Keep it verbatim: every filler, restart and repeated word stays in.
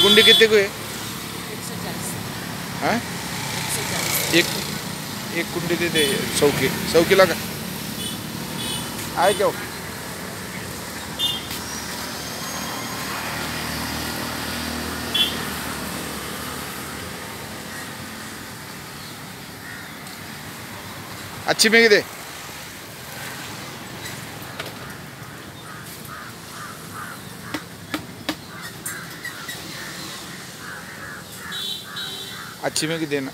कुंडी कितने को है? हाँ? एक एक कुंडी दे दे सौ की सौ की लगा आए क्या? अच्छी में दे अच्छी में की देना।